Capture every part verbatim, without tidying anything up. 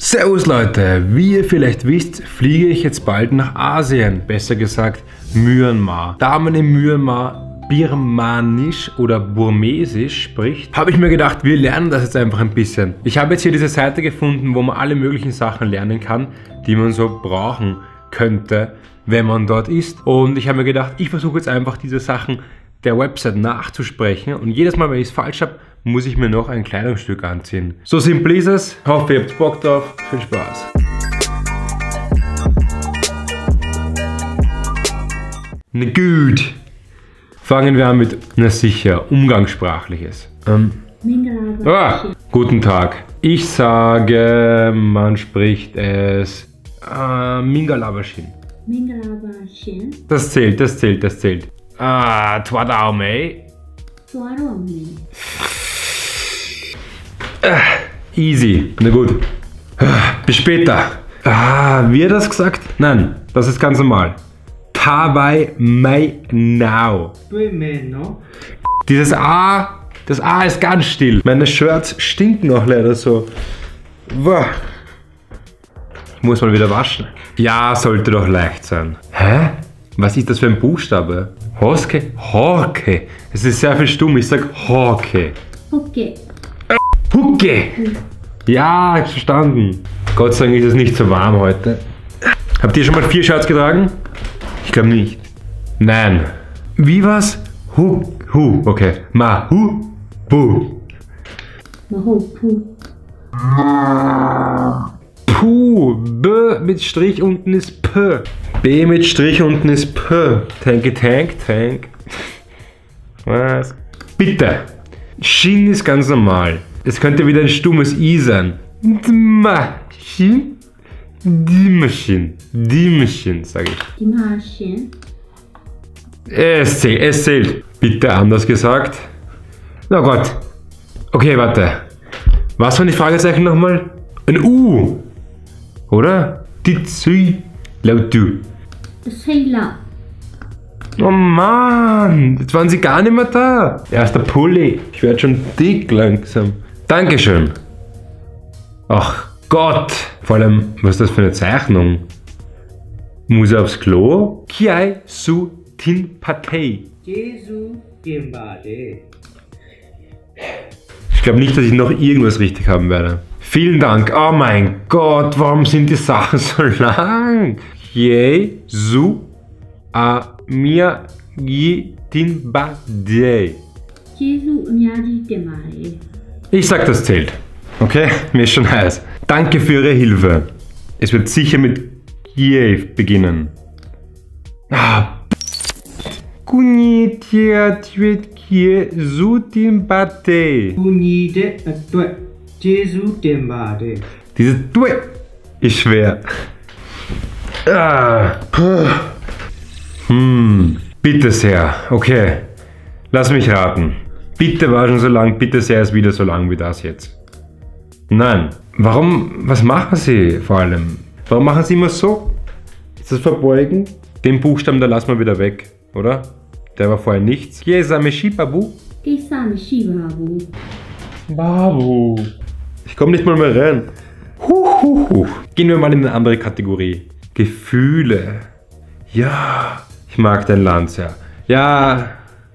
Servus Leute, wie ihr vielleicht wisst, fliege ich jetzt bald nach Asien, besser gesagt Myanmar. Da man in Myanmar Birmanisch oder Burmesisch spricht, habe ich mir gedacht, wir lernen das jetzt einfach ein bisschen. Ich habe jetzt hier diese Seite gefunden, wo man alle möglichen Sachen lernen kann, die man so brauchen könnte, wenn man dort ist. Und ich habe mir gedacht, ich versuche jetzt einfach diese Sachen der Website nachzusprechen und jedes Mal, wenn ich es falsch habe, muss ich mir noch ein Kleidungsstück anziehen. So simpel ist es. Hoffe, ihr habt Bock drauf. Viel Spaß. Na gut. Fangen wir an mit, na sicher, Umgangssprachliches. Ähm, ah, guten Tag. Ich sage, man spricht es äh, Mingalabashin. Mingalabashin. Das zählt, das zählt, das zählt. Ah, Twadaume. Twadaume. Ah, easy, na gut. Ah, bis später. Ah, wie hat das gesagt? Nein, das ist ganz normal. Tawai Mai Now. Dieses A, das A ist ganz still. Meine Shirts stinken auch leider so. Wow. Ich muss mal wieder waschen. Ja, sollte doch leicht sein. Hä? Was ist das für ein Buchstabe? Hoske? Horke. Es ist sehr viel stumm. Ich sag Horke. Okay. Hucke! Ja, verstanden. Gott sei Dank ist es nicht so warm heute. Habt ihr schon mal vier Shirts getragen? Ich glaube nicht. Nein. Wie war's? Hu, hu, okay. Ma, hu, bu. Mahu, pu. Puh, B mit Strich unten ist P. B mit Strich unten ist P. Tanky Tank, Tank. Was? Bitte. Shin ist ganz normal. Es könnte wieder ein stummes I sein. Dmaschin? Dimaschin. Dimaschin, sage ich. Dimaschin. Es zählt, es zählt. Bitte anders gesagt. Na Gott. Okay, warte. Was waren die Fragezeichen nochmal? Ein U. Oder? Ditsui. Laut du. Sailor. Oh Mann, jetzt waren sie gar nicht mehr da. Erster Pulli. Ich werde schon dick langsam. Dankeschön. Ach Gott. Vor allem, was ist das für eine Zeichnung? Muss er aufs Klo? Kiai su tin patei. Ich glaube nicht, dass ich noch irgendwas richtig haben werde. Vielen Dank. Oh mein Gott, warum sind die Sachen so lang? Jesu a mir tin badei. Ich sag, das zählt. Okay? Mir ist schon heiß. Danke für Ihre Hilfe. Es wird sicher mit Kiew beginnen. Ah. Kunite twit kie sutin bate. Kunite atwet Jesu dembade. Dieses Due ist schwer. Ah. Hm. Bitte sehr. Okay. Lass mich raten. Bitte war schon so lang, bitte sehr ist wieder so lang wie das jetzt. Nein. Warum? Was machen Sie vor allem? Warum machen Sie immer so? Ist das verbeugen? Den Buchstaben, da lassen wir wieder weg, oder? Der war vorher nichts. Kiesame Shibabu. Kiesame Shibabu. Babu. Ich komme nicht mal mehr rein. Huh, huh, huh. Gehen wir mal in eine andere Kategorie. Gefühle. Ja. Ich mag dein Land sehr. Ja.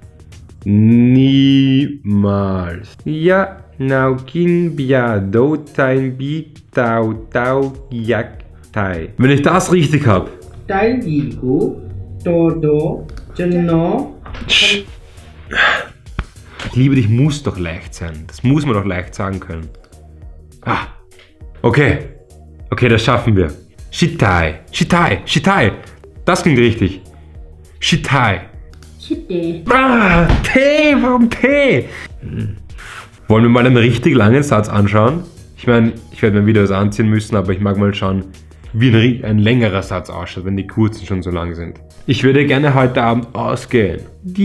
Niemals. Ja. Naukin bia do tain bi tau tau yak tai. Wenn ich das richtig habe. Dein Gigo, Dodo, Jano. Ich liebe dich muss doch leicht sein. Das muss man doch leicht sagen können. Ah. Okay. Okay, das schaffen wir. Shitai. Shitai. Shitai. Das klingt richtig. Shitai. Chitte. Ah, Tee. Warum Tee? Hm. Wollen wir mal einen richtig langen Satz anschauen? Ich meine, ich werde mir wieder was anziehen müssen, aber ich mag mal schauen, wie ein, ein längerer Satz ausschaut, wenn die kurzen schon so lang sind. Ich würde gerne heute Abend ausgehen.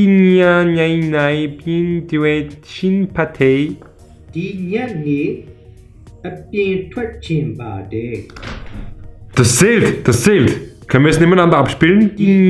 Das zählt, das zählt. Können wir es nebeneinander abspielen?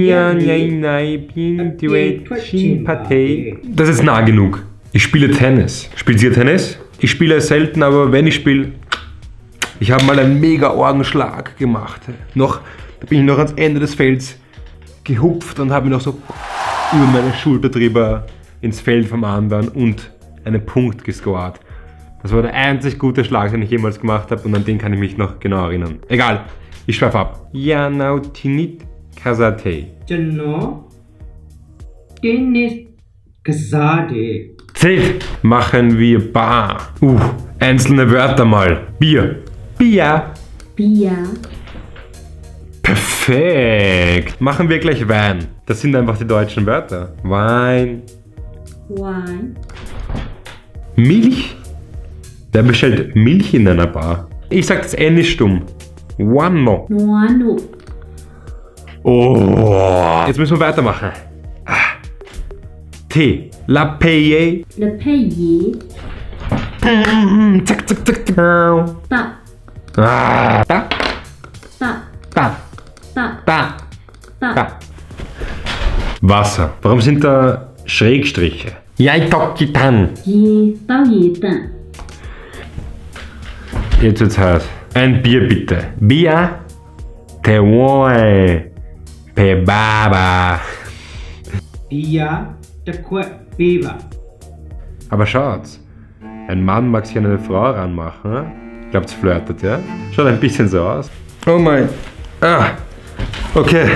Das ist nah genug. Ich spiele Tennis. Spielt ihr Tennis? Ich spiele selten, aber wenn ich spiele, Ich habe mal einen mega Orgenschlag gemacht. Noch, da bin ich noch ans Ende des Felds gehupft und habe mich noch so über meine Schulter drüber ins Feld vom anderen und einen Punkt gescored. Das war der einzig gute Schlag, den ich jemals gemacht habe und an den kann ich mich noch genau erinnern. Egal, ich schweife ab. Yanau Tinit Kazate. ကျွန်တော်တင်းနစ်ကစားတယ် Zählt. Machen wir Bar. Uh, einzelne Wörter mal. Bier. Bier. Bier, Perfekt. Machen wir gleich Wein. Das sind einfach die deutschen Wörter. Wein. Wein, Milch. Wer bestellt Milch in einer Bar? Ich sag das N ist stumm. Wano. Nuano, Oh. Jetzt müssen wir weitermachen. Ah. Tee. La paye. Le Payer, Zack, zack, zack, zack. Ta, Ah. Da. Ta, Da. Ta, Da. Ta, Da. Wasser. Warum sind da Schrägstriche? Yai Tokitan. Ye, Tao Ye Tan, Jetzt wird's heiß. Ein Bier bitte. Bier. Te woe. Pe baba. ဘီယာတစ်ခွက်ပေးပါ Aber schaut's. Ein Mann mag sich an eine Frau ranmachen. Ne? Glaubt's flirtet, ja? Schaut ein bisschen so aus. Oh mein. Ah. Okay.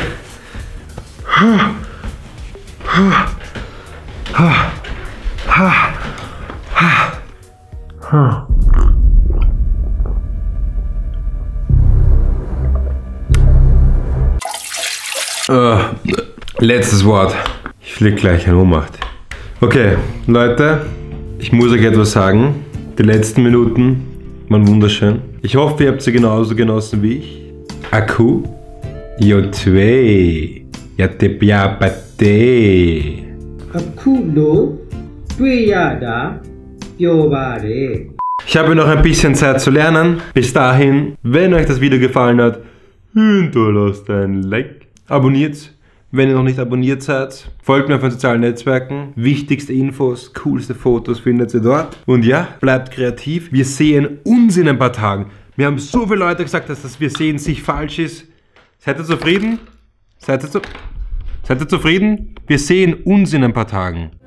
Uh, letztes Wort. Ich flieg gleich in Ohnmacht. Okay, Leute, ich muss euch etwas sagen. Die letzten Minuten waren wunderschön. Ich hoffe, ihr habt sie genauso genossen wie ich. Aku, yo twee, ya te piapate. အခုလိုတွေ့ရတာပျော်ပါတယ် Ich habe noch ein bisschen Zeit zu lernen. Bis dahin, wenn euch das Video gefallen hat, hinterlasst ein Like. Abonniert, wenn ihr noch nicht abonniert seid. Folgt mir auf den sozialen Netzwerken. Wichtigste Infos, coolste Fotos findet ihr dort. Und ja, bleibt kreativ. Wir sehen uns in ein paar Tagen. Mir haben so viele Leute gesagt, dass das Wir sehen sich falsch ist. Seid ihr zufrieden? Seid ihr, zu Seid ihr zufrieden? Wir sehen uns in ein paar Tagen.